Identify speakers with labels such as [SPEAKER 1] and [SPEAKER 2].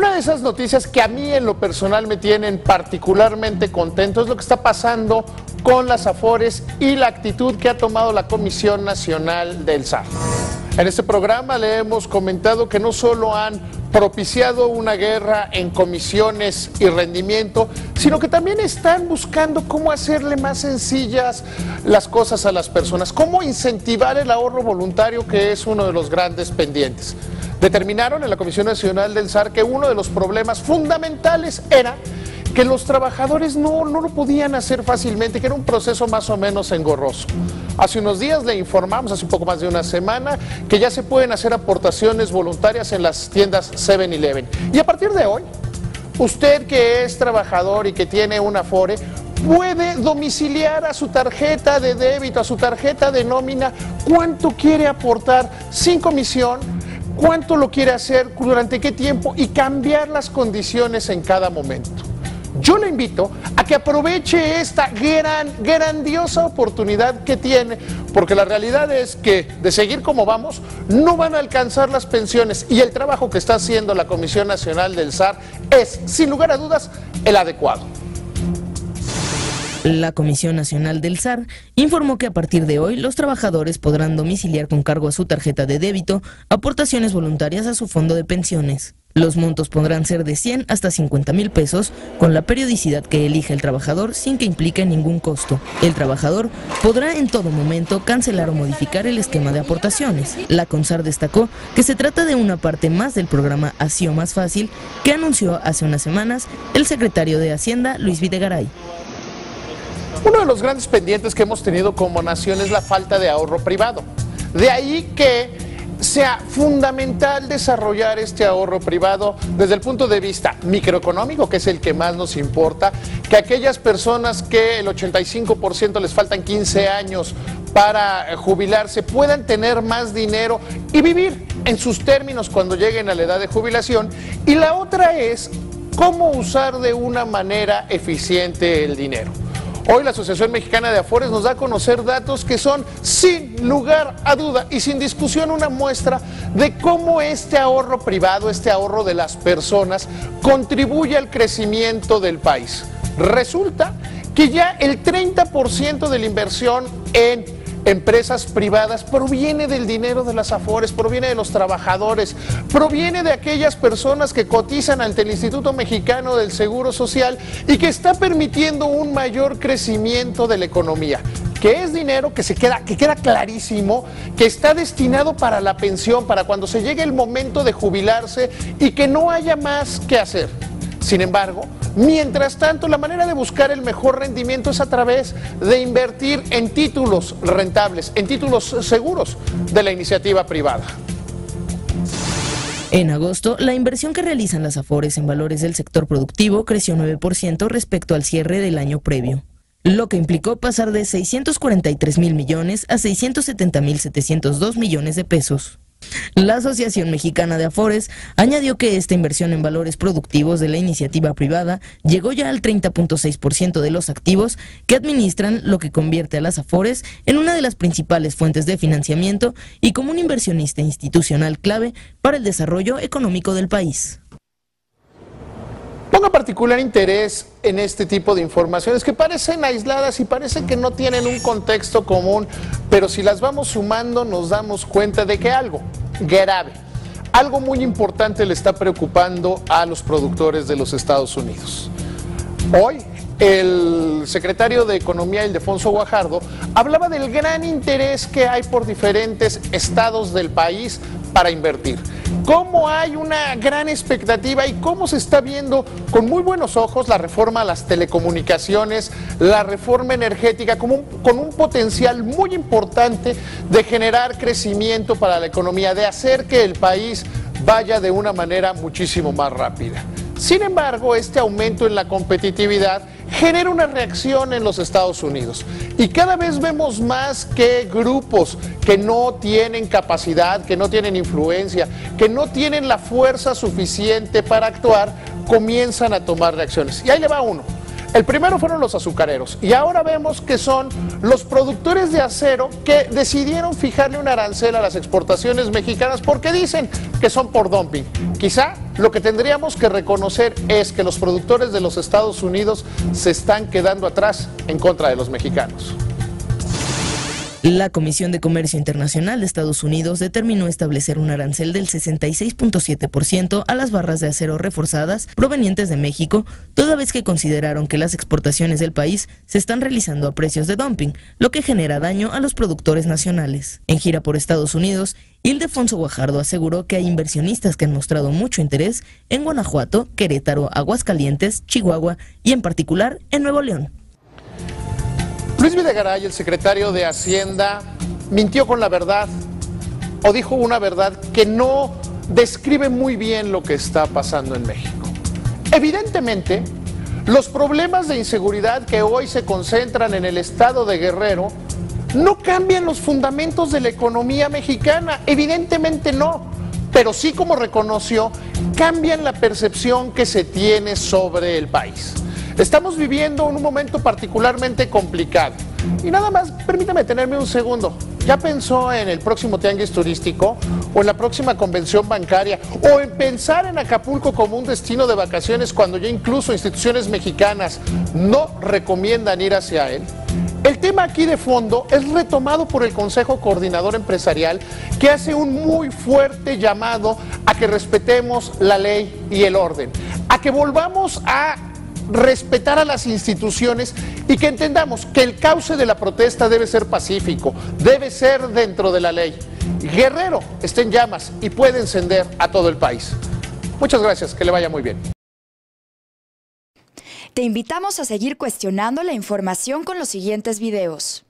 [SPEAKER 1] Una de esas noticias que a mí en lo personal me tienen particularmente contento es lo que está pasando con las Afores y la actitud que ha tomado la Comisión Nacional del SAR. En este programa le hemos comentado que no solo han propiciado una guerra en comisiones y rendimiento, sino que también están buscando cómo hacerle más sencillas las cosas a las personas, cómo incentivar el ahorro voluntario, que es uno de los grandes pendientes. Determinaron en la Comisión Nacional del SAR que uno de los problemas fundamentales era que los trabajadores no lo podían hacer fácilmente, que era un proceso más o menos engorroso. Hace unos días le informamos, hace un poco más de una semana, que ya se pueden hacer aportaciones voluntarias en las tiendas 7-Eleven. Y a partir de hoy, usted que es trabajador y que tiene una Afore, puede domiciliar a su tarjeta de débito, a su tarjeta de nómina, cuánto quiere aportar sin comisión, cuánto lo quiere hacer, durante qué tiempo y cambiar las condiciones en cada momento. Yo le invito a que aproveche esta grandiosa oportunidad que tiene, porque la realidad es que de seguir como vamos, no van a alcanzar las pensiones y el trabajo que está haciendo la Comisión Nacional del SAR es, sin lugar a dudas, el adecuado.
[SPEAKER 2] La Comisión Nacional del SAR informó que a partir de hoy los trabajadores podrán domiciliar con cargo a su tarjeta de débito aportaciones voluntarias a su fondo de pensiones. Los montos podrán ser de 100 hasta 50,000 pesos con la periodicidad que elija el trabajador sin que implique ningún costo. El trabajador podrá en todo momento cancelar o modificar el esquema de aportaciones. La CONSAR destacó que se trata de una parte más del programa Así o Más Fácil que anunció hace unas semanas el secretario de Hacienda, Luis Videgaray.
[SPEAKER 1] Uno de los grandes pendientes que hemos tenido como nación es la falta de ahorro privado. De ahí que sea fundamental desarrollar este ahorro privado desde el punto de vista microeconómico, que es el que más nos importa, que aquellas personas que el 85% les faltan 15 años para jubilarse puedan tener más dinero y vivir en sus términos cuando lleguen a la edad de jubilación. Y la otra es cómo usar de una manera eficiente el dinero. Hoy la Asociación Mexicana de Afores nos da a conocer datos que son, sin lugar a duda y sin discusión, una muestra de cómo este ahorro privado, este ahorro de las personas, contribuye al crecimiento del país. Resulta que ya el 30% de la inversión en empresas privadas proviene del dinero de las Afores, proviene de los trabajadores, proviene de aquellas personas que cotizan ante el Instituto Mexicano del Seguro Social y que está permitiendo un mayor crecimiento de la economía, que es dinero que queda clarísimo que está destinado para la pensión, para cuando se llegue el momento de jubilarse y que no haya más que hacer. Sin embargo, mientras tanto, la manera de buscar el mejor rendimiento es a través de invertir en títulos rentables, en títulos seguros de la iniciativa privada.
[SPEAKER 2] En agosto, la inversión que realizan las Afores en valores del sector productivo creció 9% respecto al cierre del año previo, lo que implicó pasar de 643,000 millones a 670,702 millones de pesos. La Asociación Mexicana de Afores añadió que esta inversión en valores productivos de la iniciativa privada llegó ya al 30.6% de los activos que administran, lo que convierte a las Afores en una de las principales fuentes de financiamiento y como un inversionista institucional clave para el desarrollo económico del país.
[SPEAKER 1] Ponga particular interés en este tipo de informaciones que parecen aisladas y parece que no tienen un contexto común, pero si las vamos sumando nos damos cuenta de que algo grave, algo muy importante le está preocupando a los productores de los Estados Unidos. Hoy, el secretario de Economía, Ildefonso Guajardo, hablaba del gran interés que hay por diferentes estados del país para invertir. Cómo hay una gran expectativa y cómo se está viendo con muy buenos ojos la reforma a las telecomunicaciones, la reforma energética, con un potencial muy importante de generar crecimiento para la economía, de hacer que el país vaya de una manera muchísimo más rápida. Sin embargo, este aumento en la competitividad genera una reacción en los Estados Unidos y cada vez vemos más que grupos que no tienen capacidad, que no tienen influencia, que no tienen la fuerza suficiente para actuar, comienzan a tomar reacciones. Y ahí le va uno. El primero fueron los azucareros y ahora vemos que son los productores de acero que decidieron fijarle un arancel a las exportaciones mexicanas porque dicen que son por dumping. Quizá lo que tendríamos que reconocer es que los productores de los Estados Unidos se están quedando atrás en contra de los mexicanos.
[SPEAKER 2] La Comisión de Comercio Internacional de Estados Unidos determinó establecer un arancel del 66.7% a las barras de acero reforzadas provenientes de México, toda vez que consideraron que las exportaciones del país se están realizando a precios de dumping, lo que genera daño a los productores nacionales. En gira por Estados Unidos, Ildefonso Guajardo aseguró que hay inversionistas que han mostrado mucho interés en Guanajuato, Querétaro, Aguascalientes, Chihuahua y en particular en Nuevo León.
[SPEAKER 1] Luis Videgaray, el secretario de Hacienda, mintió con la verdad o dijo una verdad que no describe muy bien lo que está pasando en México. Evidentemente, los problemas de inseguridad que hoy se concentran en el estado de Guerrero no cambian los fundamentos de la economía mexicana, evidentemente no, pero sí, como reconoció, cambian la percepción que se tiene sobre el país. Estamos viviendo un momento particularmente complicado. Y nada más, permítame tenerme un segundo. ¿Ya pensó en el próximo tianguis turístico o en la próxima convención bancaria o en pensar en Acapulco como un destino de vacaciones cuando ya incluso instituciones mexicanas no recomiendan ir hacia él? El tema aquí de fondo es retomado por el Consejo Coordinador Empresarial, que hace un muy fuerte llamado a que respetemos la ley y el orden, a que volvamos a respetar a las instituciones y que entendamos que el cauce de la protesta debe ser pacífico, debe ser dentro de la ley. Guerrero está en llamas y puede encender a todo el país. Muchas gracias, que le vaya muy bien.
[SPEAKER 3] Te invitamos a seguir cuestionando la información con los siguientes videos.